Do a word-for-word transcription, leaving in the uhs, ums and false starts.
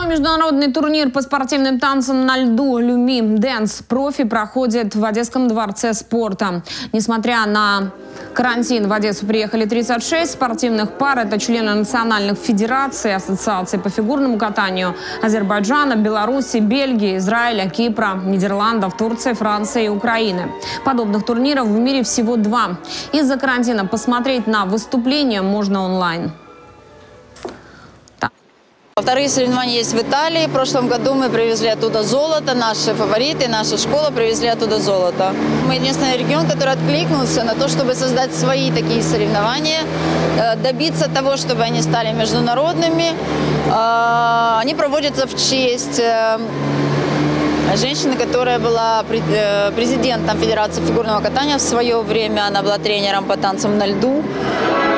Второй международный турнир по спортивным танцам на льду «Люми Дэнс Профи» проходит в Одесском дворце спорта. Несмотря на карантин, в Одессу приехали тридцать шесть спортивных пар. Это члены национальных федераций, ассоциаций по фигурному катанию Азербайджана, Беларуси, Бельгии, Израиля, Кипра, Нидерландов, Турции, Франции и Украины. Подобных турниров в мире всего два. Из-за карантина посмотреть на выступления можно онлайн. Вторые соревнования есть в Италии. В прошлом году мы привезли оттуда золото. Наши фавориты, наша школа привезли оттуда золото. Мы единственный регион, который откликнулся на то, чтобы создать свои такие соревнования, добиться того, чтобы они стали международными. Они проводятся в честь женщины, которая была президентом Федерации фигурного катания в свое время. Она была тренером по танцам на льду.